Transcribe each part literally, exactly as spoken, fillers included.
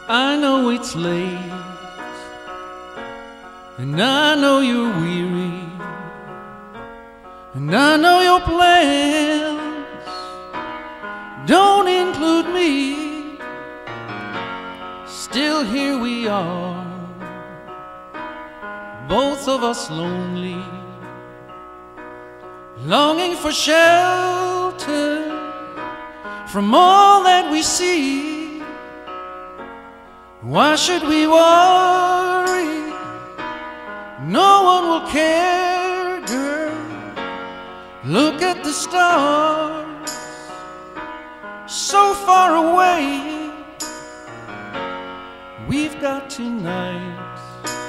I know it's late, and I know you're weary, and I know your plans don't include me. Still here we are, both of us lonely, longing for shelter from all that we see. Why should we worry? No one will care, girl. Look at the stars, so far away. We've got tonight.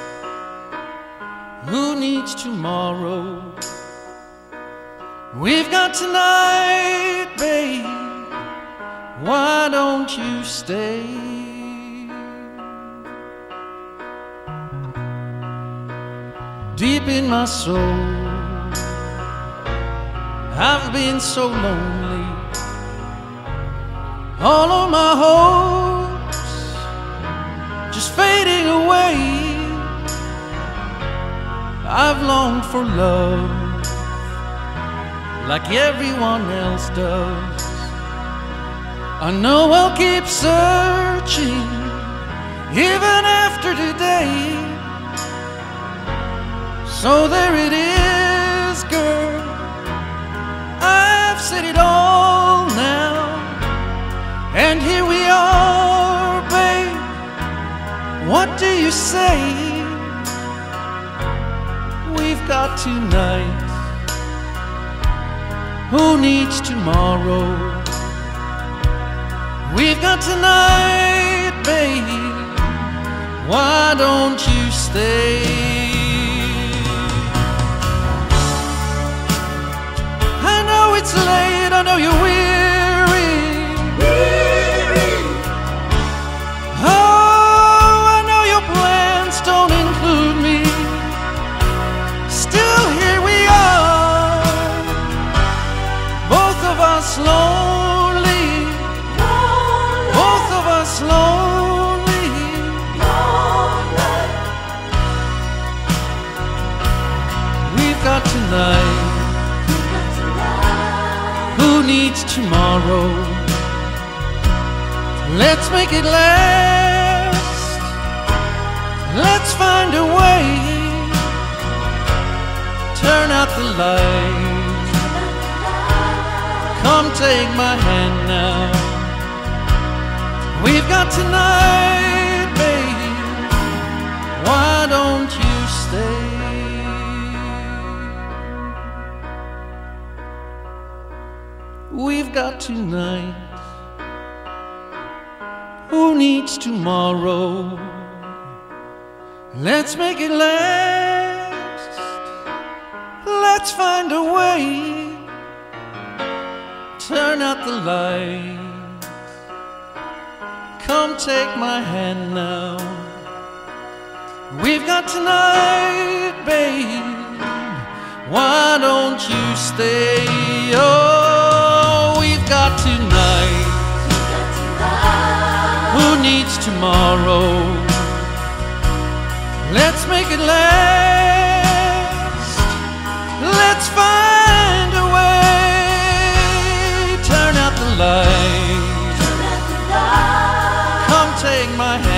Who needs tomorrow? We've got tonight, babe. Why don't you stay? Deep in my soul, I've been so lonely. All of my hopes just fading away. I've longed for love like everyone else does. I know I'll keep searching even after today. So there it is, girl, I've said it all now, and here we are, babe. What do you say? We've got tonight. Who needs tomorrow? We've got tonight, babe. Why don't you stay? It's late, I know you're weary. Weary. Oh, I know your plans don't include me. Still here we are, both of us lonely. Lonely. Both of us lonely. Lonely. We've got tonight. Who needs tomorrow? Let's make it last. Let's find a way. Turn out the light. Come take my hand now. We've got tonight, babe. Why don't you stay? We've got tonight. Who needs tomorrow? Let's make it last. Let's find a way. Turn out the light. Come take my hand now. We've got tonight, babe. Why don't you stay? Oh, got tonight. Who needs tomorrow? Let's make it last. Let's find a way. Turn out the light. Come take my hand.